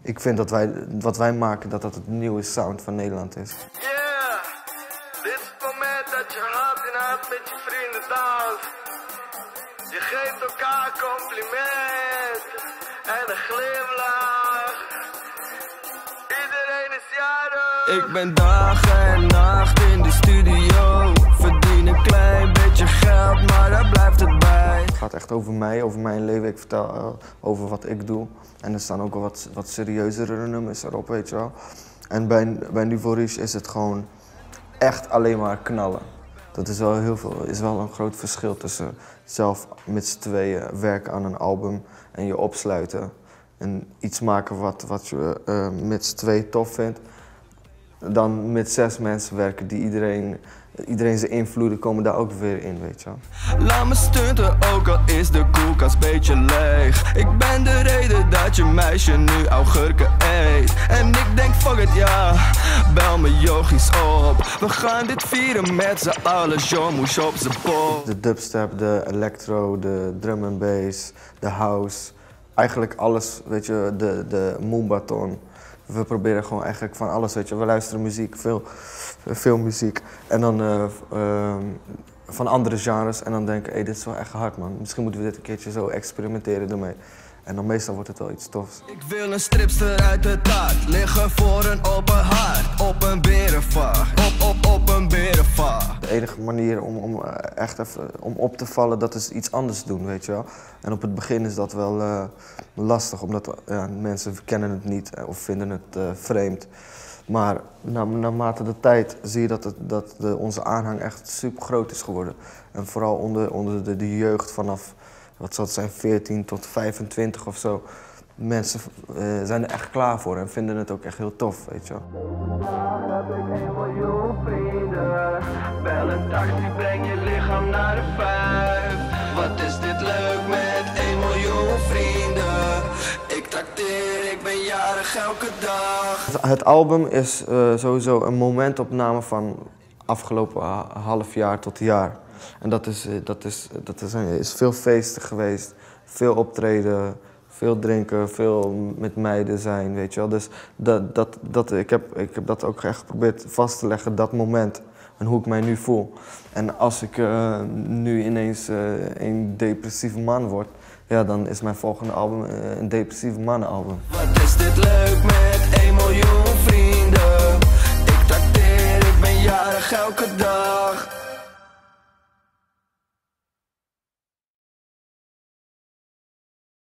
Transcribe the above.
ik vind dat wat wij maken, dat het nieuwe sound van Nederland is. Yeah, dit is het moment dat je hand in hand met je vrienden danst. Je geeft elkaar een compliment en een glimlach. Iedereen is jarig. Ik ben dag en nacht in de studio. Verdien een klein beetje geld, maar daar blijft het bij. Het gaat echt over mij, over mijn leven. Ik vertel over wat ik doe. En er staan ook wel wat serieuzere nummers erop, weet je wel. En bij Nouveau Riche is het gewoon echt alleen maar knallen. Dat is wel een groot verschil tussen zelf met z'n tweeën werken aan een album en je opsluiten. En iets maken wat je met z'n tweeën tof vindt. Dan met 6 mensen werken die iedereen zijn invloeden komen daar ook weer in, weet je wel. Laat me stunten, ook al is de koelkast beetje leeg. Ik ben de reden dat je meisje nu augurken eet. En ik denk fuck it, ja, bel me yogis op. We gaan dit vieren met z'n allen, Jean Mouche op z'n pop. De dubstep, de electro, de drum and bass, de house. Eigenlijk alles, weet je, de moombaton. We proberen gewoon eigenlijk van alles, weet je. We luisteren muziek, veel muziek. En dan van andere genres. En dan denken, hey, dit is wel echt hard, man. Misschien moeten we dit een keertje zo experimenteren ermee. En dan meestal wordt het wel iets tofs. Ik wil een stripster uit de taart. Liggen voor een open haard. Op een berenvacht. Op een berenvacht. De enige manier om echt even om op te vallen, dat is iets anders doen, weet je wel. En op het begin is dat wel lastig, omdat mensen kennen het niet of vinden het vreemd. Maar naarmate de tijd zie je dat onze aanhang echt super groot is geworden. En vooral onder de jeugd vanaf, wat zal het zijn, 14 tot 25 of zo. Mensen zijn er echt klaar voor en vinden het ook echt heel tof, weet je wel. Heb ik 1 miljoen vrienden. Bel een taxi, breng je lichaam naar de 5. Wat is dit leuk met 1 miljoen vrienden. Ik trakteer, ik ben jarig elke dag. Het album is sowieso een momentopname van afgelopen half jaar tot jaar. En dat is veel feesten geweest, veel optreden, veel drinken, veel met meiden zijn, weet je wel. Dus ik heb dat ook echt geprobeerd vast te leggen, dat moment en hoe ik mij nu voel. En als ik nu ineens een depressieve man word, ja, dan is mijn volgende album een depressieve mannenalbum. Wat is dit leuk met 1 miljoen vrienden. Ik trakteer, ik ben jarig elke dag.